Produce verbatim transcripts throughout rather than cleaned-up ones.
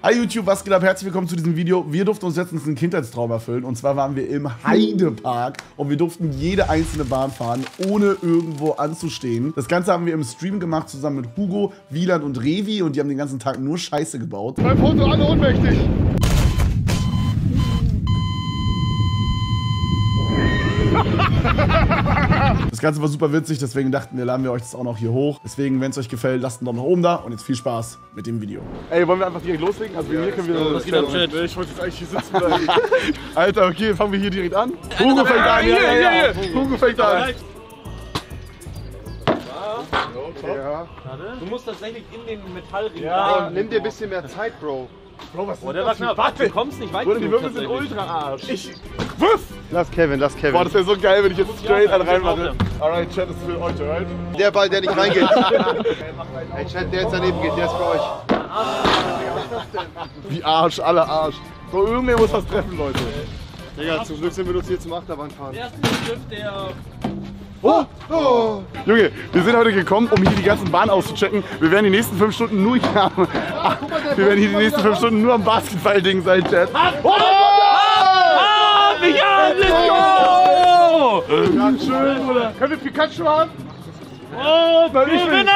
Hi YouTube, was geht ab? Herzlich willkommen zu diesem Video. Wir durften uns letztens einen Kindheitstraum erfüllen. Und zwar waren wir im Heidepark und wir durften jede einzelne Bahn fahren, ohne irgendwo anzustehen. Das Ganze haben wir im Stream gemacht, zusammen mit Hugo, Wieland und Revi. Und die haben den ganzen Tag nur Scheiße gebaut. Beim Foto alle ohnmächtig. Das Ganze war super witzig, deswegen dachten wir, laden wir euch das auch noch hier hoch. Deswegen, wenn es euch gefällt, lasst einen Daumen nach oben da und jetzt viel Spaß mit dem Video. Ey, wollen wir einfach direkt loslegen? Also ja, hier können wir... Das geht am Chat. Ich wollte jetzt eigentlich hier sitzen bleiben. Alter, okay, fangen wir hier direkt an. Hugo fängt an, ja, ja, ja. Hugo fängt an. Ja. Du musst tatsächlich in den Metallring. Ja, nimm dir ein bisschen mehr Zeit, Bro. Bro, was ist oh, der war knapp. Warte, du kommst nicht weit. Bruder, die Würfel sind ultra arsch. Ich... Wuff! Lass Kevin, lass Kevin. Boah, das wäre so geil, wenn ich jetzt straight an reinmache. Alright, Chat, das ist für euch, alright? Der Ball, der nicht reingeht. Ey, Chat, der jetzt daneben geht, der ist für euch. Wie Arsch, alle Arsch. So, irgendwer muss was treffen, Leute. Digga, zum Glück sind wir uns hier zum Achterbahnfahren. Der erste Griff, der... Oh, oh. Junge, wir sind heute gekommen, um hier die ganzen Bahnen auszuchecken. Wir werden die nächsten fünf Stunden nur hier am, wir werden hier die nächsten fünf Stunden nur am Basketball-Ding sein, Chat. Oh! Ja, let's go! Ja, schön, oder? Können wir Pikachu haben? Oh, Gewinner!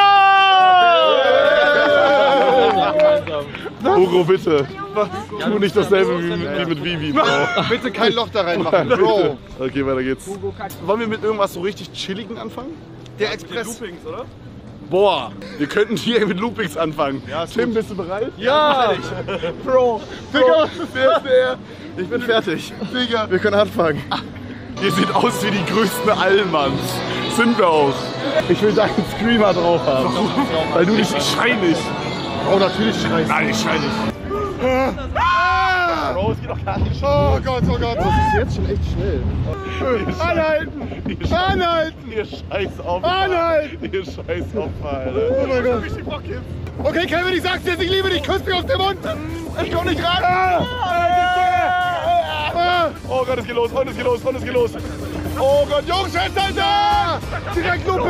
Hugo, bitte. Tu nicht dasselbe wie mit, wie mit Vivi, Bro. Bitte kein Loch da reinmachen, Bro. Okay, weiter geht's. Wollen wir mit irgendwas so richtig chilligen anfangen? Der Express. Loopings, oder? Boah, wir könnten hier mit Loopings anfangen. Ja, Tim, bist du bereit? Ja! Bro, Digga, was ist der? der? Ich bin fertig. Digga, wir können anfangen. Ihr seht aus wie die größten Allmanns. Sind wir auch. Ich will deinen Screamer drauf haben. Weil du nicht... Ich schrei nicht. Oh, natürlich schreist du. Nein, ich schrei nicht. Bro, es geht doch gar nicht. Oh Gott, oh Gott. Das ist jetzt schon echt schnell. Anhalten! Anhalten! Ihr scheiß Opfer. Anhalten! Ihr scheiß Opfer, Alter. Oh mein Gott. Okay, Kevin, ich sag's dir, ich liebe dich. Küss mich auf den Mund. Ich komm nicht ran. Ah. Oh Gott, es geht los, und es geht los, und es geht los. Oh Gott, Jungs, Alter! Direkt Looping!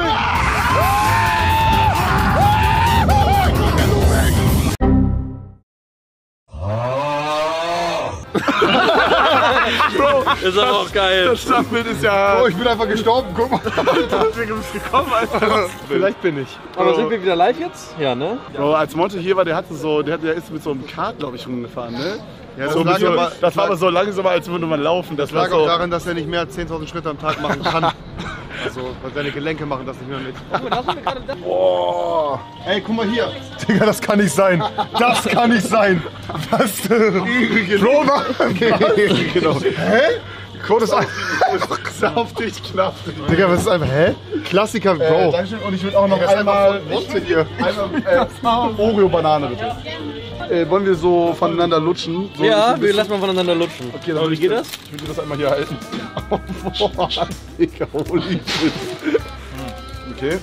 Bro, ist aber auch geil. Das Startbild ist ja... Oh, ich bin einfach gestorben, guck mal. Du bist gekommen, Alter. Vielleicht bin ich. Aber sind wir wieder live jetzt? Ja, ne? Bro, als Monte hier war, der hatte so, der, hat, der ist mit so einem Kart, glaube ich, rumgefahren, ne? Ja, das, so lag so, aber, das war aber so langsamer, als würde man laufen. Das, das lag war so auch daran, dass er nicht mehr als zehntausend Schritte am Tag machen kann. Also, weil seine Gelenke machen das nicht mehr mit. Boah. Ey, guck mal hier. Digga, das kann nicht sein. Das kann nicht sein. Was? Bro, genau. Hä? Code ist einfach... Sauf dich knapp. Digga, was ist einfach... Hä? Klassiker, Bro. Äh, Dankeschön. Und ich würde auch noch Digga, einmal... hier. Einmal äh, Oreo-Banane, bitte. Äh, wollen wir so voneinander lutschen? So ja, wir lassen mal voneinander lutschen. Okay, dann wie geht das? Ich würde das einmal hier halten. Boah, Digga, holy shit. Okay.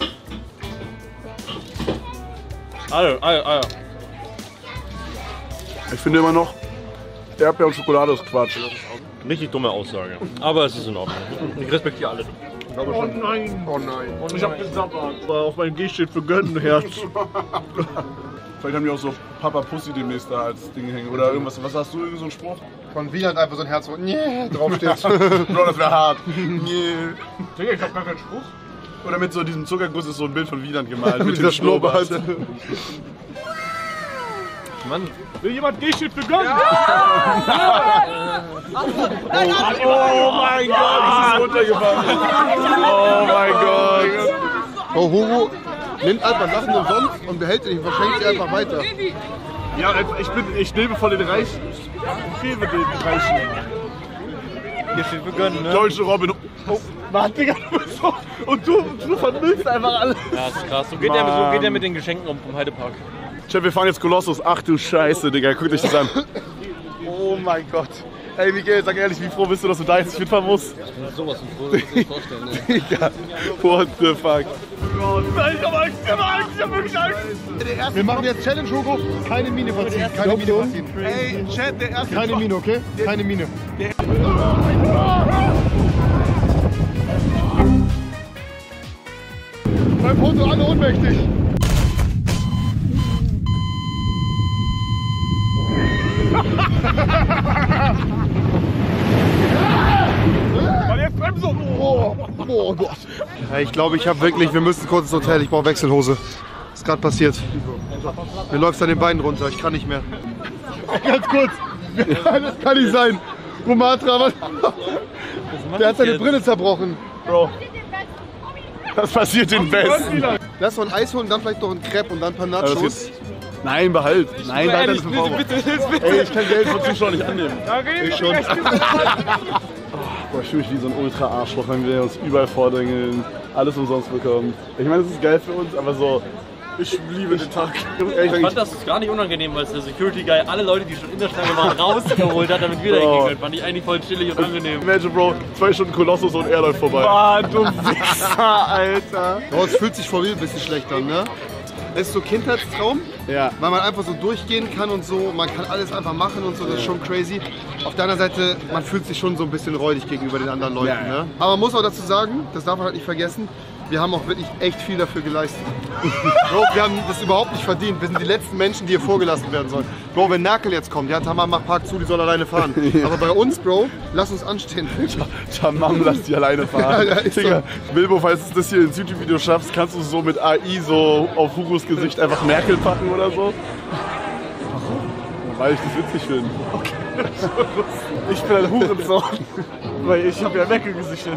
Alter, Alter, Alter. Ich finde immer noch, Erdbeer und Schokolade ist Quatsch. Richtig dumme Aussage. Aber es ist in Ordnung. Ich respektiere alle. Oh nein! Oh nein! Und ich hab gesabbert. Auf meinem G steht für gönnen, Herz. Vielleicht haben die auch so Papa Pussy demnächst da als Ding hängen. Oder irgendwas. Was hast du, irgend so einen Spruch? Von Wieland einfach so ein Herz, wo nee, draufsteht. Bro, das wäre hart. Nee. Digga, ich hab gar keinen Spruch. Oder mit so diesem Zuckerguss ist so ein Bild von Wieland gemalt. Mit dem Schnurrbart. Mann. Will jemand G-Shit für gönnen? Ja! Oh, oh mein Gott, es ist runtergefallen. Oh mein Gott. Oh, Hugo nimmt einfach Sachen umsonst und behält sie nicht, verschenkt sie einfach weiter. Ja, ich, bin, ich lebe von den Reichen. Ich lebe den Reichen. Hier steht für gönnen, ne? Deutsche Robin. Oh, Mann, Digga, du bist so. Und du, du vermilchst einfach alles. Ja, das ist krass. So geht, der, so geht der mit den Geschenken um vom Heidepark. Chat, wir fahren jetzt Kolossus. Ach du Scheiße, Digga, guckt euch das an. Oh mein Gott. Ey, Miguel, sag ehrlich, wie froh bist du, dass du da jetzt mitfahren musst? Ich bin sowas von froh, dass ich mir vorstellen, ne? Digga, what the fuck? Oh Gott, ich hab Angst, ich hab Angst, ich hab wirklich Angst. Wir machen jetzt Challenge, Hugo. Keine Mine verziehen, keine Mine verziehen. Ey, Chat, der erste... Keine Mine, okay? Keine Mine. Beim Foto alle ohnmächtig. Jetzt Bremse! Oh, oh Gott. Ja, ich glaube, ich habe wirklich, wir müssen kurz ins Hotel, ich brauche Wechselhose. Was ist gerade passiert? Mir läuft es an den Beinen runter, ich kann nicht mehr. Ganz kurz, das kann nicht sein. Rumatra, was? Der hat seine jetzt? Brille zerbrochen. Bro. Das passiert den Besten. Lass mal ein Eis holen, dann vielleicht noch ein Crepe und dann ein paar Nachos. Nein, behalt. Nein, behalt das bitte, bitte, bitte. Ey, ich kann Geld von Zuschauern nicht annehmen. Ich schon. Boah, ich fühle mich wie so ein Ultra-Arschloch, wenn wir uns überall vordrängeln, alles umsonst bekommen. Ich meine, das ist geil für uns, aber so, ich liebe den Tag. Ich fand das gar nicht unangenehm, weil der Security Guy alle Leute, die schon in der Schlange waren, rausgeholt hat, damit wir da hingehen können. Fand ich eigentlich voll chillig und angenehm. Imagine, Bro, zwei Stunden Kolossus und er läuft vorbei. Mann, du Wichser, Alter. Oh, es fühlt sich vor mir ein bisschen schlecht an, ne? Es ist so Kindheitstraum, ja. Weil man einfach so durchgehen kann und so, man kann alles einfach machen und so, das ist schon crazy. Auf der anderen Seite, man fühlt sich schon so ein bisschen räudig gegenüber den anderen Leuten. Ja, ja. Ne? Aber man muss auch dazu sagen, das darf man halt nicht vergessen, wir haben auch wirklich echt viel dafür geleistet. Bro, wir haben das überhaupt nicht verdient. Wir sind die letzten Menschen, die hier vorgelassen werden sollen. Bro, wenn Merkel jetzt kommt, ja, Tamam, mach Park zu, die soll alleine fahren. Ja. Aber bei uns, Bro, lass uns anstehen. Tamam, lass die alleine fahren. Ja, ja, Digga, so. Bilbo, falls du das hier ins YouTube-Video schaffst, kannst du so mit A I so auf Hugos Gesicht einfach Merkel packen oder so? Warum? Weil ich das witzig finde. Okay. Ich bin ein Hurensohn, weil ich habe ja Merkel gesichtet.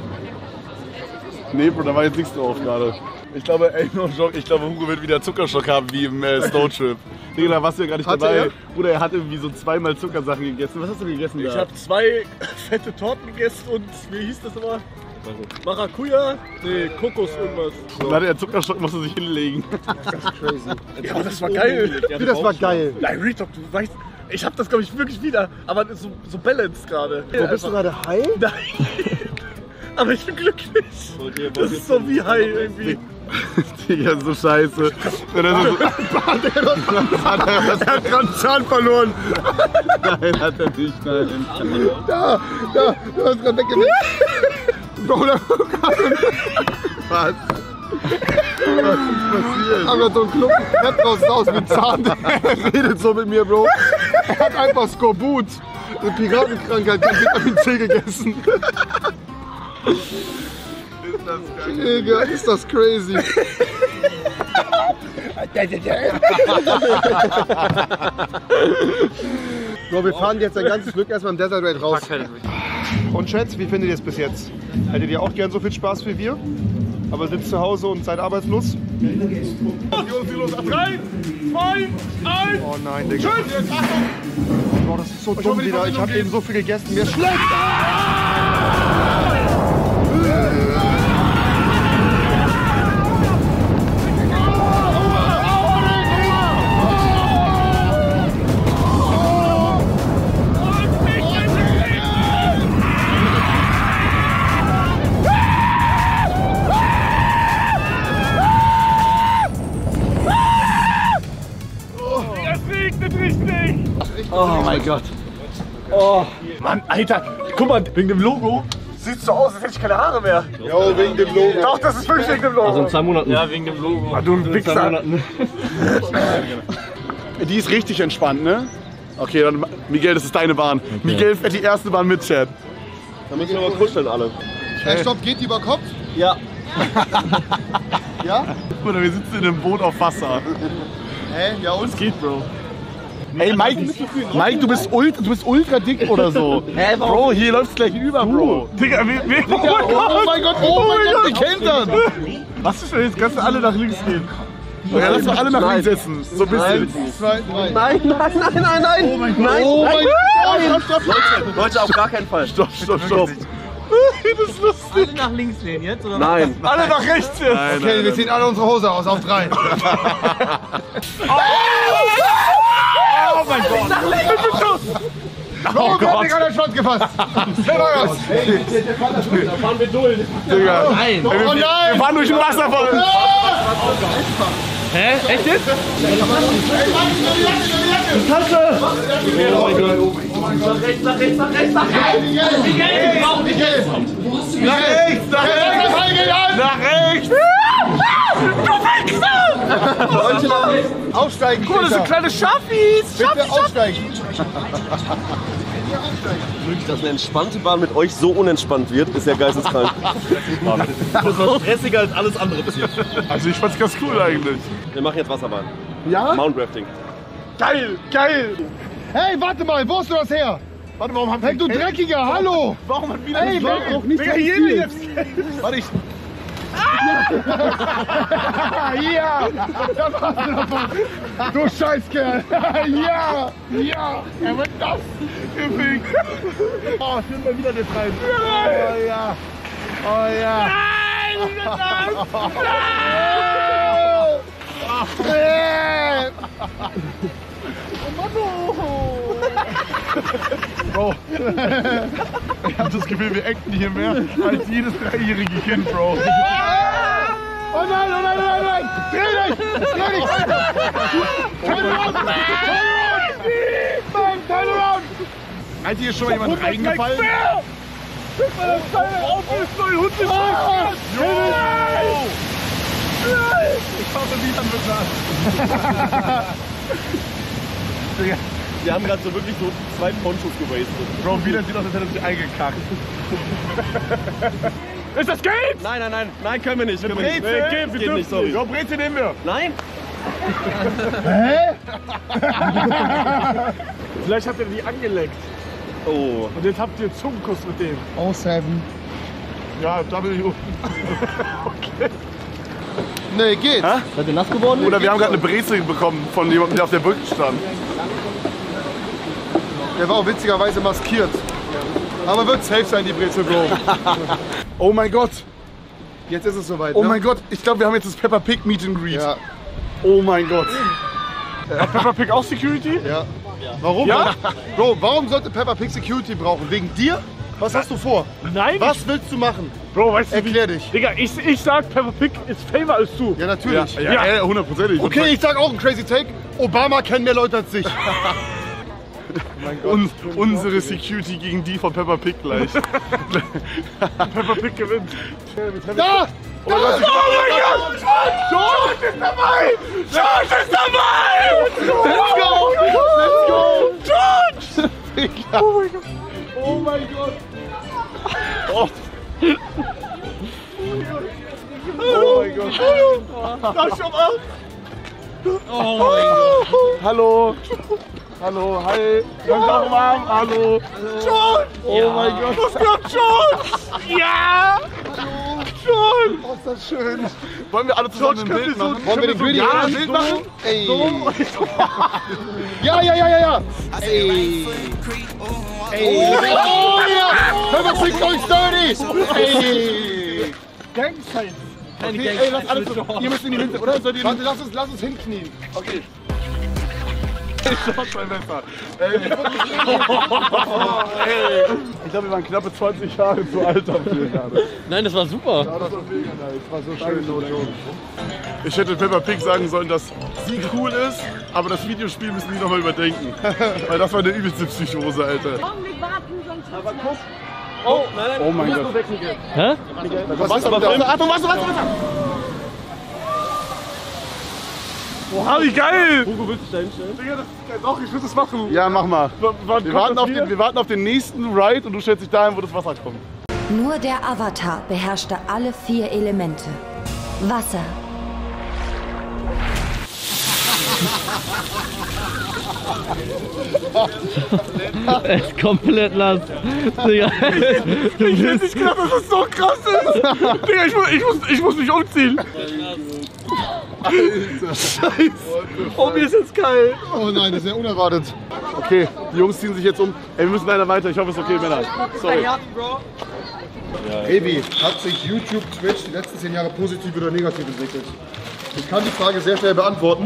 Nee, Bro, da war jetzt nichts drauf gerade. Ich glaube, ey, no joke, ich glaube, Hugo wird wieder Zuckerschock haben wie im äh, Snow Trip. Digga, da warst du ja gar nicht Hatte dabei. er? Bruder, er hat irgendwie so zweimal Zuckersachen gegessen. Was hast du gegessen? Ich da? habe zwei fette Torten gegessen und wie hieß das immer? Maracuja? Nee, Kokos irgendwas. So. Dann hatte er Zuckerschock, musste sich hinlegen. Das ist crazy. Ja, aber das war geil. Wie, das war geil? Nein, Retalk, du weißt, ich hab das glaube ich wirklich wieder, aber so, so balanced gerade. Wo bist du gerade high? Nein. Aber ich bin glücklich. Das ist so wie high irgendwie. Digga, so scheiße. Wenn er, so er hat gerade einen Zahn verloren. Nein, hat er nicht, nein. Da, da, du hast gerade weggenommen. Bro, da was? Was ist passiert? Aber so ein Klumpen Pep raus, aus mit Zahn. Er redet so mit mir, Bro. Er hat einfach Skorbut, eine Piratenkrankheit, den Vitamin C gegessen. Ist das geil? Digga, ist das crazy. Bro, wir fahren jetzt ein ganzes Glück erstmal im Desert Raid raus. Und Schätz, wie findet ihr es bis jetzt? Hättet ihr auch gern so viel Spaß wie wir? Aber sitzt zu Hause und seid arbeitslos? drei, zwei, eins. Oh nein, Digga. Bro, das ist so dumm wieder. Ich habe eben so viel gegessen. Mir ist schlecht. Oh mein Gott. Oh, Mann, Alter, guck mal, wegen dem Logo sieht so aus, als hätte ich keine Haare mehr. Jo, wegen dem Logo. Doch, das ist wirklich wegen dem Logo. Also in zwei Monaten. Ja, wegen dem Logo. Ah, du ein Wichser. Die ist richtig entspannt, ne? Okay, dann Miguel, das ist deine Bahn. Okay. Miguel fährt die erste Bahn mit, Chat. Da müssen wir mal kuscheln alle. Hey, stopp, geht die über Kopf? Ja. Ja? Bruder, wir sitzen in einem Boot auf Wasser. Hä? Ja, uns geht, Bro. Ey, Mike, Mike, du bist ultra, du bist ultra dick oder so. Hä, Bro, hier läuft's gleich über, Bro. Digga, wir, wir, Digga, oh mein Gott, oh mein Gott, die Kentern. Was ist denn jetzt? Kannst du alle nach links gehen? Ja, lass doch alle nach links setzen. So ein bisschen. zwei, drei. Nein, nein, nein, nein, nein. Oh mein Gott. Nein, Oh mein nein. Gott, stopp, stopp. Leute, Leute, auf gar keinen Fall. Stopp, stopp, stopp. Das ist lustig. Alle nach links lehnen jetzt, oder? Nein. Alle nach rechts jetzt. Nein, Okay, nein, wir ziehen alle unsere Hose aus, auf drei. Oh mein Gott. Nach links. Oh Gott. Ich an Schwanz gefasst. Da fahren wir durch. Digga. Nein. Ey, wir, Oh nein. wir fahren durch den Wasserfall. Hä? Echt jetzt? Oh mein Gott. Nach rechts, nach rechts, nach rechts, nach rechts. Miguel, wir brauchen Miguel. Nach rechts, nach rechts. Nach rechts. Du Wichser. Aufsteigen, Guck mal, das sind kleine Schafis! Bitte aufsteigen. Wirklich, dass eine entspannte Bahn mit euch so unentspannt wird, ist ja geisteskrank. Das war stressiger als alles andere bis jetzt. Also ich fand's ganz cool eigentlich. Wir machen jetzt Wasserbahn. Ja? Mount Rafting. Geil, geil! Hey, warte mal, wo hast du das her? Warte, warum haben Hey, du Dreckiger, hallo! Warum hat wieder Hey, das wer braucht nicht Digga, so jeder viel? jetzt Warte, ich... Ja! Da warst du davon! Du Scheißkerl! Ja! Ja! Er wird das! gefickt. Oh, schön mal wieder das rein! Oh ja! Oh ja! Nein, wieder das! Nein! Bro, ich hab das Gefühl, wir acten hier mehr als jedes dreijährige Kind, Bro. Oh nein, oh nein, oh nein, nein! Dreh dich! Dreh dich! Turn around! Turn around! Mann, turn around! Hat hier schon mal jemand reingefallen? Guck mal, das Teil auf ist neun Hund ist Ich hoffe, Milan wird das. Digga, Wir haben gerade so wirklich so zwei Ponchos gewastet. Bro, Milan sieht aus, als hätte er sich eingekackt. Ist das Geld? Nein, nein, nein, nein, können wir nicht. Können wir nicht. Brezel? Nee, geht, Wir geht nicht, sorry. Ja, Brezel nehmen wir. Nein? Vielleicht habt ihr die angeleckt. Oh. Und jetzt habt ihr Zungenkuss mit dem. Oh, seven. Ja, W. Okay. Nee, geht. Seid ihr nass geworden? Oder wir haben gerade eine Brezel bekommen von jemandem, der auf der Brücke stand. Der war auch witzigerweise maskiert. Aber wird safe sein, die Brezel, Bro. Oh mein Gott. Jetzt ist es soweit. Oh ne? mein Gott. Ich glaube, wir haben jetzt das Peppa Pig Meet and Greet. Ja. Oh mein Gott. Hat Peppa Pig auch Security? Ja. Warum? Ja? Bro, warum sollte Peppa Pig Security brauchen? Wegen dir? Was hast du vor? Nein. Was willst du machen? Bro, weißt du, Erklär dich. Digga, ich, ich sag, Peppa Pig ist famer als du. Ja, natürlich. Ja, ja, ja, hundertprozentig. Okay, ich sag auch einen crazy Take. Obama kennt mehr Leute als dich. Und unsere Security gegen die von Peppa Pig gleich. Peppa Pig gewinnt. Da! Oh mein Gott! Oh mein Gott! George ist dabei! George ist dabei! Let's go! Let's go! George! Oh mein Gott! Oh mein Gott! Oh, oh mein Gott! Da schon ab! Oh mein Gott. Hallo! Hallo, hi! Ganz auf dem Arm, hallo! George! Oh mein Gott! Was kommt, George? Ja! George! Oh, ist das schön. Wollen wir alle zusammen ein Bild machen? Wollen wir den Greedy Ja, ein ein Bild Bild machen? machen? Ey. So. Ja, ja, ja, ja, ja. Ey. Ey. Oh ja. Peppa Pig going dirty. Ey. Gangzeit! Keine Okay, ey, lass alles so. Ihr müsst in die Mitte, oder? Sollt ihr Warte, lass uns, lass uns hinknien. Okay. Schaut mal besser. Ey. Ey. Ich glaube, wir waren knappe zwanzig Jahre zu alt dafür gerade. Nein, das war super. Ja, das war mega nice. Das war so schön, so schön. Ich hätte Peppa Pig sagen sollen, dass sie cool ist, aber das Videospiel müssen die nochmal überdenken. Weil das war eine übelste Psychose, Alter. Augenblick warten, sonst aber guck. Oh, nein, nein, oh mein Gott. Hä? Was ist aber da? Achtung, Wasser, Wasser, Wasser! Oha, wie geil! Hugo, willst du da hinstellen? Digga, das ist geil. Doch, ich will das machen. Ja, mach mal. Wir warten, auf den, wir warten auf den nächsten Ride und du stellst dich dahin, wo das Wasser kommt. Nur der Avatar beherrschte alle vier Elemente. Wasser, Er ist komplett nass. Digga. Ich hätte nicht gedacht, dass das so krass ist. Digga, ich muss, ich muss, ich muss mich umziehen. Alter. Scheiße. Oh, mir ist jetzt kalt. Oh nein, das ist ja unerwartet. Okay, die Jungs ziehen sich jetzt um. Ey, wir müssen leider weiter. Ich hoffe, es ist okay, Männer. Sorry. Ebi, hat sich YouTube, Twitch die letzten zehn Jahre positiv oder negativ entwickelt? Ich kann die Frage sehr schnell beantworten.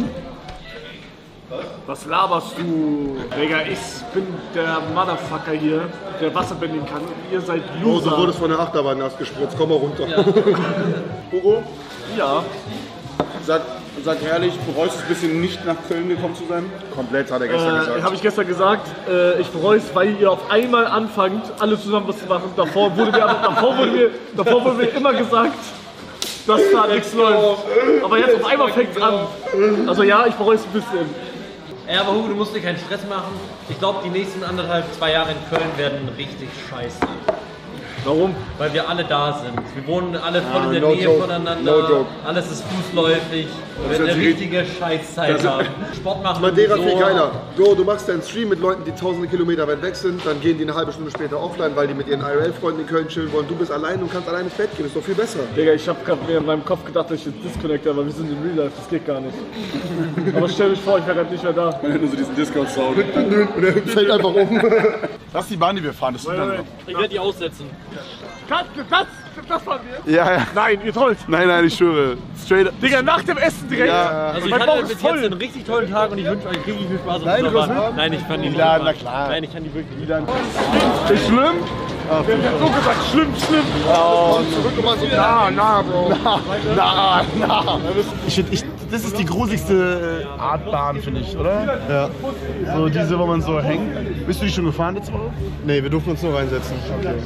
Was laberst du? Digga, ich bin der Motherfucker hier, der Wasser bändigen kann. Ihr seid Oh, du Loser. wurdest von der Achterbahn nass gespritzt. Komm mal runter. Hugo, Ja. sag, sag ehrlich, bereust du es ein bisschen nicht nach Köln gekommen zu sein? Komplett, hat er gestern Äh, gesagt. habe ich gestern gesagt, äh, ich bereue es, weil ihr auf einmal anfangt, alle zusammen was zu machen. Davor wurde mir, aber, davor wurde mir, davor wurde mir immer gesagt, dass da nichts läuft. Aber jetzt auf einmal fängt es an. Also ja, ich bereue es ein bisschen. Ja, aber Hugo, du musst dir keinen Stress machen. Ich glaube, die nächsten anderthalb, zwei Jahre in Köln werden richtig scheiße. Warum? Weil wir alle da sind. Wir wohnen alle voll Ah, in der no Nähe joke. voneinander. No joke. Alles ist fußläufig. Wir werden eine richtige Scheißzeit haben. Sport machen. Madeira so. viel geiler. Bro, du machst deinen Stream mit Leuten, die tausende Kilometer weit weg sind, dann gehen die eine halbe Stunde später offline, weil die mit ihren I R L-Freunden in Köln chillen wollen. Du bist allein und kannst allein ins Bett gehen. Ist doch viel besser. Digga, ich hab grad mir in meinem Kopf gedacht, dass ich jetzt disconnecte, aber wir sind in Real Life, das geht gar nicht. Aber stell dich vor, ich wäre gerade nicht mehr da. Man hört nur so diesen Discord-Sound. Und er fällt einfach um. Das ist die Bahn, die wir fahren. Das ist dann Ich werde die aussetzen. Das, das, das waren wir? Ja, ja. Nein, ihr trollt. Nein, nein, ich schwöre. Straight up. Digga, nach dem Essen direkt. Ja. Also ich Mein hatte Bauch bis ist jetzt voll. einen richtig tollen Tag und ich wünsche euch richtig viel Spaß auf Nein, dieser du hast Bahn. mit? Nein, ich kann die nicht. Ja, machen. na klar. Nein, ich kann die wirklich nicht. Ist schlimm? Der hat so gesagt, schlimm, schlimm. Zurück und mal so, na, na, Bro. Na, na. Ich, ich, das ist die gruseligste Art Bahn, finde ich, oder? Ja. So diese, wo man so hängt. Bist du die schon gefahren letzte Woche? Nee, wir durften uns nur reinsetzen. Okay.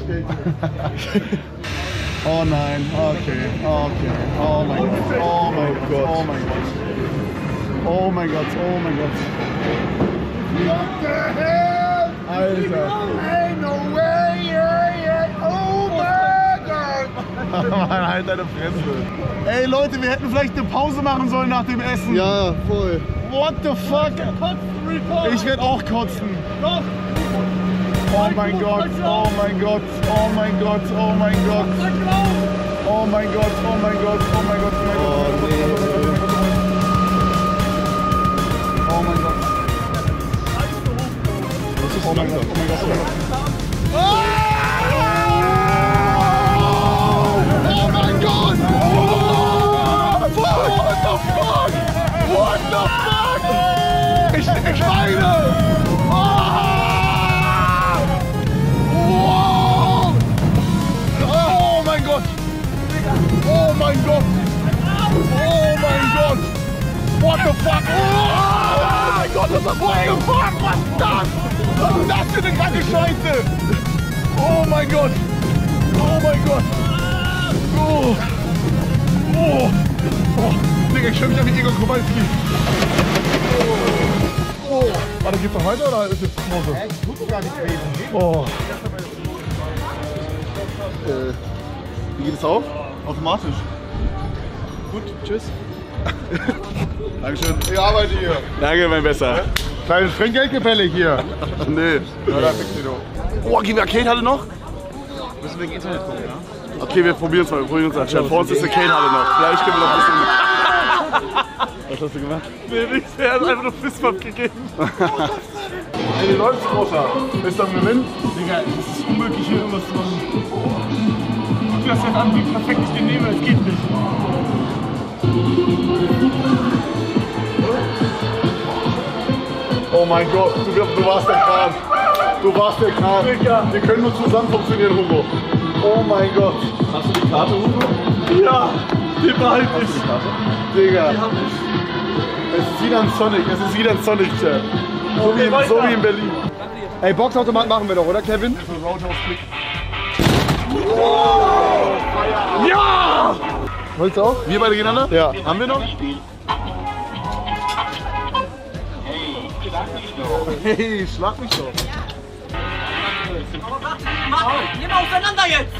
Oh nein, okay, okay. Oh mein Gott, oh mein Gott, oh mein Gott. Oh mein Gott, oh mein Gott. What the hell? Alter. Hey, no way, yeah, yeah. Oh mein Gott. Mann, halt deine Fresse. Ey Leute, wir hätten vielleicht eine Pause machen sollen nach dem Essen. Ja, voll. What the fuck? Ich werde auch kotzen. Oh mein Gott, oh mein Gott, oh mein Gott, oh mein Gott. Oh mein Gott, oh mein Gott, oh mein Gott, oh mein Gott. Oh mein Gott. Oh mein Gott, oh mein Gott, oh mein Gott. Oh mein Gott! What the fuck? What the fuck? Ich, ich weine! Oh! Wow! Oh mein Gott! Oh mein Gott! Oh mein Gott! What the fuck? Oh mein Gott, das ist what the fuck? Was ist das? Was ist das für eine kranke Scheiße? Oh mein Gott! Oh mein Gott! Oh! Oh! Oh! Digga, ich fühle mich an wie Igor Kowalski. Oh! Oh! Warte, geht's noch weiter oder ist jetzt Pause? Ja, ich tue gar nicht gewesen. Oh! Äh, wie geht es auf? Automatisch. Gut, tschüss. Dankeschön. Ich arbeite hier. Danke, mein Besser. Kleines Trinkgeldgefälle hier. Nee. Ja, da fix du. Oh, gehen wir Arcade-Halle noch? Müssen wegen Internet gucken, ja? Okay, wir probieren es mal. Wir probieren uns an. Vor uns ist eine Arcade-Halle noch. Vielleicht können wir noch ein bisschen... Was hast du gemacht? Nee, nichts, er hat einfach nur Fistbump gegeben. Ey, die Leute sind großer. Bist du am Gewinn? Digga, es ist unmöglich hier irgendwas zu machen. Guck dir das jetzt an, wie perfekt ich den nehme, es geht nicht. Oh mein Gott, du, du warst der Kran. Du warst der Kran. Wir können nur zusammen funktionieren, Hugo. Oh mein Gott. Hast du die Karte, Hugo? Ja, die behalte ich. Digga. Es ist wieder ein Sonic. Es ist wieder ein Sonic-Chat. So, wie in- so wie in Berlin. Ey, Boxautomat machen wir doch, oder Kevin? Ja! Wolltest du auch? Wir beide gegeneinander? Ja. Haben wir noch? Hey, schlag mich doch. Geh mal auseinander jetzt!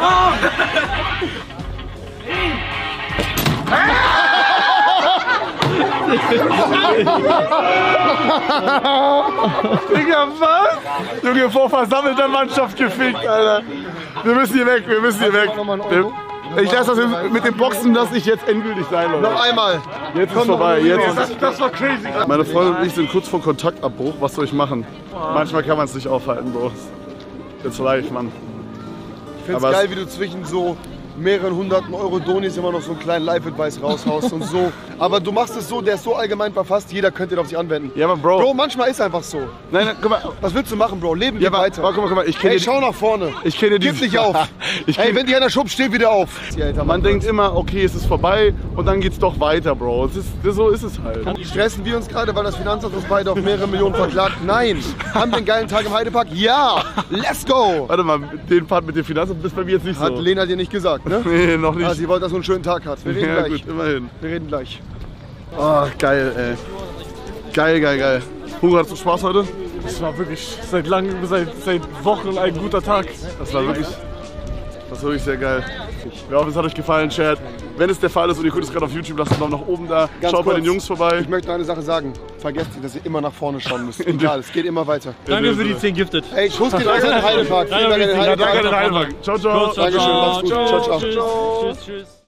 Digga, was? Junge, vor versammelter Mannschaft gefickt, Alter. Wir müssen hier weg, wir müssen hier weg. Wir, ich lasse das mit dem Boxen, lasse ich jetzt endgültig sein, Leute. Noch einmal. Jetzt ist vorbei. Jetzt ist Das, das war crazy. Meine Freundin und ich sind kurz vor Kontaktabbruch. Was soll ich machen? Manchmal kann man es nicht aufhalten, Bro. Jetzt live, Mann. Ich find's Aber es- geil, wie du zwischen so mehreren hunderten Euro Donis immer noch so einen kleinen Live-Advice raushaust und so. Aber du machst es so, der ist so allgemein verfasst, jeder könnte den auf sich anwenden. Ja, aber Bro. Bro, manchmal ist einfach so. Nein, nein, guck mal. Was willst du machen, Bro? Leben Ja, geht aber, weiter. aber guck mal, guck mal. Ich kenne Ey, schau nach vorne. Ich kenne Gib diese- nicht auf. Ich Ey, kenn- wenn dich einer schubst, steh wieder auf. Man denkt immer, okay, es ist vorbei und dann geht's doch weiter, Bro. Es ist, so ist es halt. Stressen wir uns gerade, weil das Finanzamt uns beide auf mehrere Millionen verklagt? Nein. Haben wir einen geilen Tag im Heidepark? Ja. Let's go. Warte mal, den Part mit dem Finanzamt ist bei mir jetzt nicht Hat so. Lena dir nicht gesagt. Ne? Nee, noch nicht. Ah, sie wollte, dass du einen schönen Tag hast. Wir reden Ja gleich. gut, immerhin. Wir reden gleich. Oh, geil, ey. Geil, geil, geil. Hugo, hattest du Spaß heute? Das war wirklich seit langem, seit, seit Wochen ein guter Tag. Das war wirklich, das war wirklich sehr geil. Wir hoffen, es hat euch gefallen, Chat. Wenn es der Fall ist und ihr guckt es gerade auf YouTube, lasst einen Daumen nach oben da. Ganz Schaut bei kurz, den Jungs vorbei. Ich möchte noch eine Sache sagen. Vergesst nicht, dass ihr immer nach vorne schauen müsst. Egal, es geht immer weiter. Danke für die zehn Gifted. Ey, Schuss geht an den Heidepark. Vielen Dank an den Ja, danke an den Heidepark. Heidepark. Ciao, ciao. Dankeschön, macht's gut. Ciao, ciao. Tschüss, tschüss, tschüss.